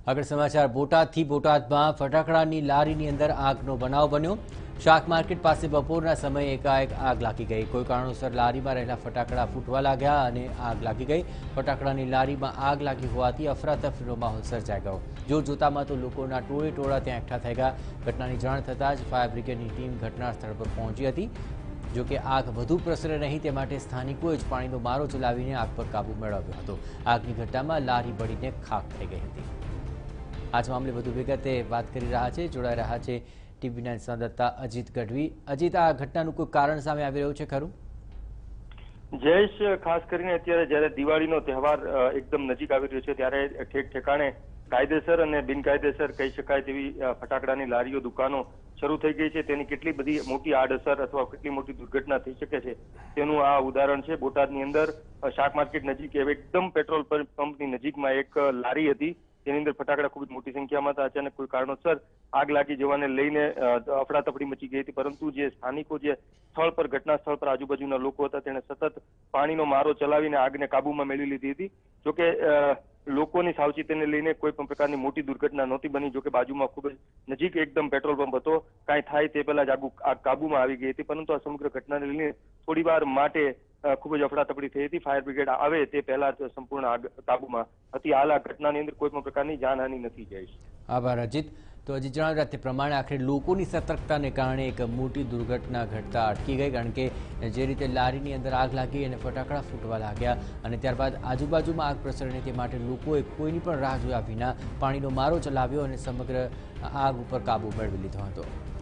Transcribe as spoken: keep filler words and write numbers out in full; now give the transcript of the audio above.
આગળ સમાચાર બોટાદથી બોટાદમાં ફટાકડાની લારીની અંદર આગનો બનાવ બન્યો। શાક માર્કેટ પાસે બપોરના સમયે એકાએક આગ લાગી ગઈ। કોઈ કારણોસર લારીમાં રહેલા ફટાકડા ફૂટવા લાગ્યા અને આગ લાગી ગઈ। ફટાકડાની લારીમાં આગ લાગી હોવાથી અફરાતફરીનો માહોલ સર્જાઈ ગયો। જોત જોતામાં તો લોકોના ટોળે ટોળા ત્યાં એકઠા થઈ ગયા। ઘટનાની જાણ થતાં જ ફાયર બ્રિગેડની ટીમ ઘટના સ્થળ પર પહોંચી હતી। જો કે આગ વધુ પ્રસરે નહીં તે માટે સ્થાનિકોએ જ પાણીનો મારો ચલાવીને આગ પર કાબુ મેળવ્યો હતો। આગની ઘટનામાં લારી બળીને ખાખ થઈ ગઈ હતી। आज मामले વધુ વિગતે વાત કરી રહ્યા છે જોડાઈ રહ્યા છે ટીવી નાઇન સંવાદદાતા અજીત ગઢવી। અજીત, આ ઘટનાનું કોઈ કારણ સામે આવી રહ્યું છે ખરું? જયેશ, ખાસ કરીને અત્યારે જ્યારે દિવાળીનો તહેવાર એકદમ નજીક આવી રહ્યો છે ત્યારે ઠેક ઠેકાણે કાયદેસર અને બિનકાયદેસર કહી શકાય તેવી ફટાકડાની લારીઓ દુકાનો શરૂ થઈ ગઈ છે। તેની કેટલી બધી મોટી આડઅસર અથવા કેટલી મોટી દુર્ઘટના થઈ શકે છે તેનું આ ઉદાહરણ છે। બોટાદની અંદર શાક માર્કેટ નજીક એકદમ પેટ્રોલ પંપની નજીકમાં એક લારી હતી, તેની અંદર ફટાકડા ખૂબ જ મોટી સંખ્યામાં હતા। અચાનક કોઈ કારણોસર આગ લાગી જવાને લઈને અફડાતફડી મચી ગઈ હતી, પરંતુ જે સ્થાનિકો જે સ્થળ પર ઘટના સ્થળ પર આજુબાજુના લોકો હતા તેણે સતત પાણીનો મારો ચલાવીને આગને કાબૂમાં મેળવી લીધી હતી। જોકે લોકોની સાવચેતીને લઈને કોઈ પણ પ્રકારની મોટી દુર્ઘટના નહોતી બની। જોકે બાજુમાં ખૂબ જ નજીક એકદમ પેટ્રોલ પંપ હતો, કાંઈ થાય તે પહેલા જ આગ કાબૂમાં આવી ગઈ હતી, પરંતુ આ સમગ્ર ઘટનાને લઈને થોડી વાર માટે ખૂબ જ અફડાતફડી થઈ હતી। ફાયર બ્રિગેડ આવે તે પહેલા જ સંપૂર્ણ આગ કાબૂમાં હતી। હાલ આ ઘટનાની અંદર કોઈ પણ પ્રકારની જાનહાનિ નથી જઈશ। આભાર અજીત। તો હજી જણાવ્યા તે પ્રમાણે આખરે લોકોની સતર્કતાને કારણે એક મોટી દુર્ઘટના ઘટતા અટકી ગઈ, કારણ કે જે રીતે લારીની અંદર આગ લાગી અને ફટાકડા ફૂટવા લાગ્યા અને ત્યારબાદ આજુબાજુમાં આગ પ્રસરે તે માટે લોકોએ કોઈની પણ રાહ જોયા વિના પાણીનો મારો ચલાવ્યો અને સમગ્ર આગ ઉપર કાબૂ મેળવી લીધો હતો।